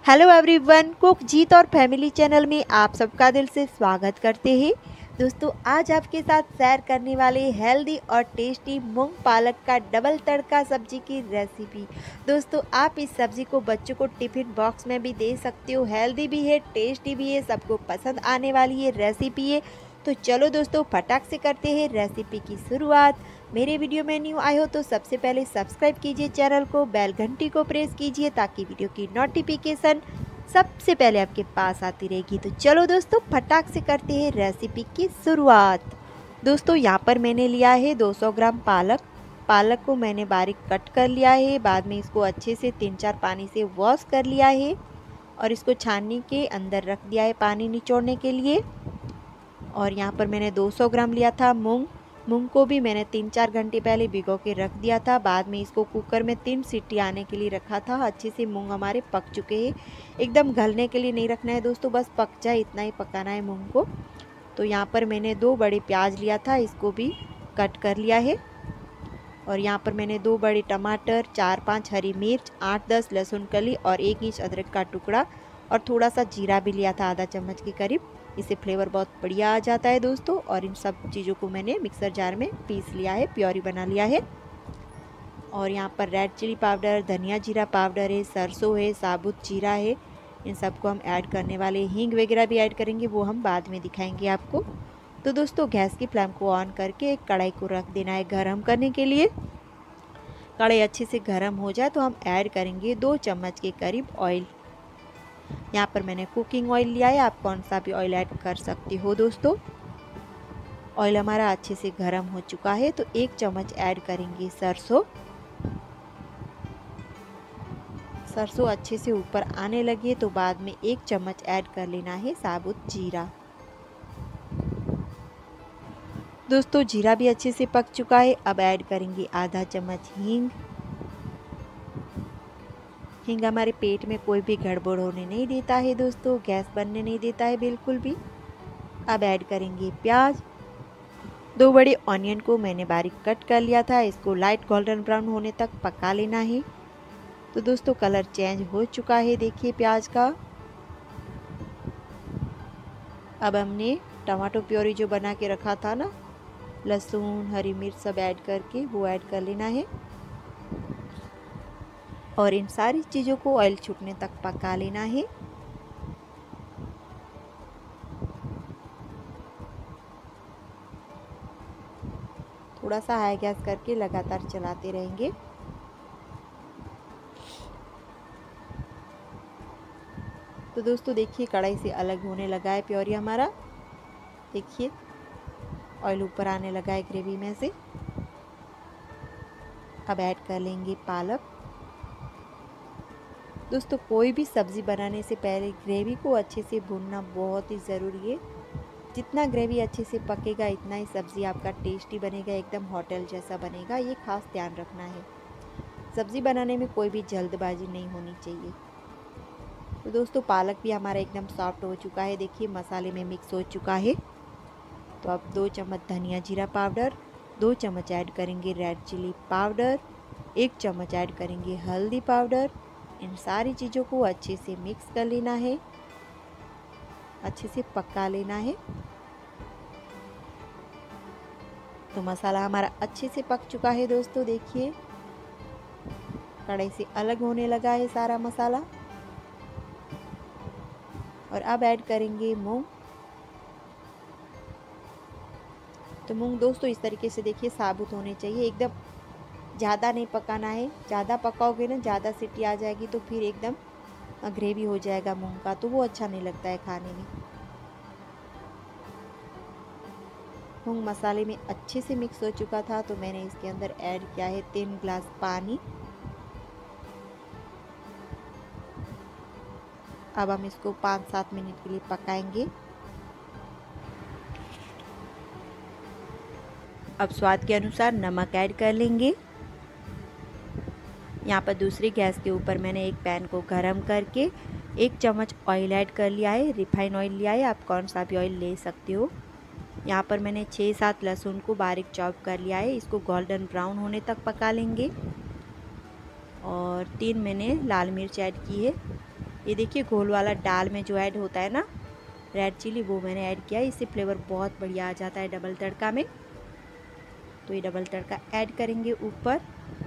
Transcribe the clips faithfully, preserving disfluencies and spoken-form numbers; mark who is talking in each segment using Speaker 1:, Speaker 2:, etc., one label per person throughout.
Speaker 1: Hello everyone, cook जीत और family channel में आप सबका दिल से स्वागत करते हैं। दोस्तों, आज आपके साथ शेयर करने वाले हेल्दी और टेस्टी मूंग पालक का डबल तड़का सब्जी की रेसिपी। दोस्तों, आप इस सब्जी को बच्चों को टिफिन बॉक्स में भी दे सकते हो। हेल्दी भी है, टेस्टी भी है, सबको पसंद आने वाली ये रेसिपी है। तो चलो दोस्तों, फटाक से करते हैं रेसिपी की शुरुआत। मेरे वीडियो में न्यू आए हो तो सबसे पहले सब्सक्राइब कीजिए चैनल को, बेल घंटी को प्रेस कीजिए ताकि वीडियो की नोटिफिकेशन सबसे पहले आपके पास आती रहेगी। तो चलो दोस्तों, फटाक से करते हैं रेसिपी की शुरुआत। दोस्तों, यहाँ पर मैंने लिया है दो सौ ग्राम पालक। पालक को मैंने बारीक कट कर लिया है। बाद में इसको अच्छे से तीन चार पानी से वॉश कर लिया है और इसको छाननी के अंदर रख दिया है पानी निचोड़ने के लिए। और यहाँ पर मैंने दो सौ ग्राम लिया था मूंग। मूंग को भी मैंने तीन चार घंटे पहले भिगो के रख दिया था। बाद में इसको कुकर में तीन सीटी आने के लिए रखा था। अच्छे से मूंग हमारे पक चुके हैं। एकदम गलने के लिए नहीं रखना है दोस्तों, बस पक जाए इतना ही पकाना है मूंग को। तो यहाँ पर मैंने दो बड़े प्याज लिया था, इसको भी कट कर लिया है। और यहाँ पर मैंने दो बड़े टमाटर, चार पाँच हरी मिर्च, आठ दस लहसुन कली और एक इंच अदरक का टुकड़ा और थोड़ा सा जीरा भी लिया था, आधा चम्मच के करीब। इससे फ्लेवर बहुत बढ़िया आ जाता है दोस्तों। और इन सब चीज़ों को मैंने मिक्सर जार में पीस लिया है, प्योरी बना लिया है। और यहाँ पर रेड चिली पाउडर, धनिया जीरा पाउडर है, सरसों है, साबुत जीरा है। इन सबको हम ऐड करने वाले, हींग वगैरह भी ऐड करेंगे, वो हम बाद में दिखाएंगे आपको। तो दोस्तों, गैस की फ्लेम को ऑन करके एक कढ़ाई को रख देना है गर्म करने के लिए। कढ़ाई अच्छे से गर्म हो जाए तो हम ऐड करेंगे दो चम्मच के करीब ऑयल। यहाँ पर मैंने कुकिंग ऑयल लिया है, आप कौन सा भी ऑयल ऐड कर सकते हो दोस्तों। ऑयल हमारा अच्छे से गर्म हो चुका है तो एक चम्मच ऐड करेंगे सरसों। सरसों अच्छे से ऊपर आने लगे तो बाद में एक चम्मच ऐड कर लेना है साबुत जीरा। दोस्तों, जीरा भी अच्छे से पक चुका है। अब ऐड करेंगे आधा चम्मच हींग। हींग हमारे पेट में कोई भी गड़बड़ होने नहीं देता है दोस्तों, गैस बनने नहीं देता है बिल्कुल भी। अब ऐड करेंगे प्याज। दो बड़े ऑनियन को मैंने बारीक कट कर लिया था, इसको लाइट गोल्डन ब्राउन होने तक पका लेना है। तो दोस्तों, कलर चेंज हो चुका है, देखिए प्याज का। अब हमने टमाटो प्योरी जो बना के रखा था ना, लहसुन हरी मिर्च सब ऐड करके वो ऐड कर लेना है। और इन सारी चीज़ों को ऑयल छूटने तक पका लेना है। थोड़ा सा हाई गैस करके लगातार चलाते रहेंगे। तो दोस्तों, देखिए कढ़ाई से अलग होने लगा है प्योरी हमारा। देखिए ऑयल ऊपर आने लगा है ग्रेवी में से। अब ऐड कर लेंगे पालक। दोस्तों, कोई भी सब्ज़ी बनाने से पहले ग्रेवी को अच्छे से भूनना बहुत ही ज़रूरी है। जितना ग्रेवी अच्छे से पकेगा इतना ही सब्ज़ी आपका टेस्टी बनेगा, एकदम होटल जैसा बनेगा। ये खास ध्यान रखना है, सब्ज़ी बनाने में कोई भी जल्दबाजी नहीं होनी चाहिए। तो दोस्तों, पालक भी हमारा एकदम सॉफ्ट हो चुका है, देखिए मसाले में मिक्स हो चुका है। तो अब दो चम्मच धनिया जीरा पाउडर, दो चम्मच ऐड करेंगे रेड चिली पाउडर, एक चम्मच ऐड करेंगे हल्दी पाउडर। इन सारी चीज़ों को अच्छे से मिक्स कर लेना है, अच्छे से पका लेना है। तो मसाला हमारा अच्छे से पक चुका है दोस्तों, देखिए कढ़ाई से अलग होने लगा है सारा मसाला। और अब ऐड करेंगे मूंग। तो मूंग दोस्तों इस तरीके से देखिए साबुत होने चाहिए, एकदम ज़्यादा नहीं पकाना है। ज़्यादा पकाओगे ना, ज़्यादा सीटी आ जाएगी तो फिर एकदम ग्रेवी हो जाएगा मूंग का, तो वो अच्छा नहीं लगता है खाने में। मूंग मसाले में अच्छे से मिक्स हो चुका था तो मैंने इसके अंदर ऐड किया है तीन गिलास पानी। अब हम इसको पाँच सात मिनट के लिए पकाएंगे। अब स्वाद के अनुसार नमक ऐड कर लेंगे। यहाँ पर दूसरी गैस के ऊपर मैंने एक पैन को गरम करके एक चम्मच ऑयल ऐड कर लिया है, रिफाइन ऑयल लिया है, आप कौन सा भी ऑयल ले सकते हो। यहाँ पर मैंने छः सात लहसुन को बारीक चॉप कर लिया है, इसको गोल्डन ब्राउन होने तक पका लेंगे। और तीन मैंने लाल मिर्च ऐड की है, ये देखिए घोल वाला दाल में जो ऐड होता है ना रेड चिली, वो मैंने ऐड किया है। इससे फ्लेवर बहुत बढ़िया आ जाता है डबल तड़का में। तो ये डबल तड़का ऐड करेंगे ऊपर।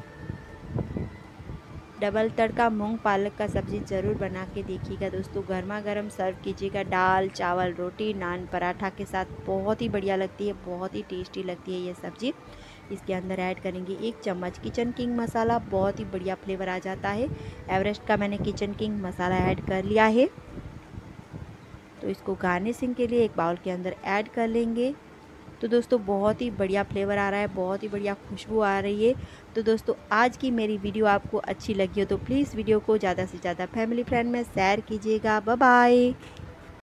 Speaker 1: डबल तड़का मूंग पालक का सब्ज़ी ज़रूर बना के देखिएगा दोस्तों। गर्मा गर्म सर्व कीजिएगा दाल चावल रोटी नान पराठा के साथ, बहुत ही बढ़िया लगती है, बहुत ही टेस्टी लगती है ये सब्ज़ी। इसके अंदर ऐड करेंगे एक चम्मच किचन किंग मसाला, बहुत ही बढ़िया फ्लेवर आ जाता है। एवरेस्ट का मैंने किचन किंग मसाला ऐड कर लिया है। तो इसको गार्निशिंग के लिए एक बाउल के अंदर ऐड कर लेंगे। तो दोस्तों बहुत ही बढ़िया फ्लेवर आ रहा है, बहुत ही बढ़िया खुशबू आ रही है। तो दोस्तों आज की मेरी वीडियो आपको अच्छी लगी हो तो प्लीज़ वीडियो को ज़्यादा से ज़्यादा फैमिली फ्रेंड में शेयर कीजिएगा। Bye bye.